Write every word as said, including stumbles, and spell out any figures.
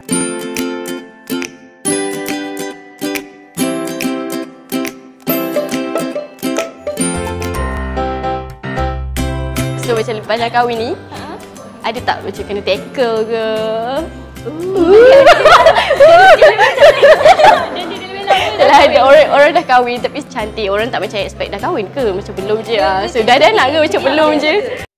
So macam lepas dah kahwin ni, ha? Ada tak macam kena tackle ke? Lah ada orang orang dah kahwin tapi cantik, orang tak macam expect dah kahwin ke? Macam belum je ah. So dah ada anak ke macam belum je?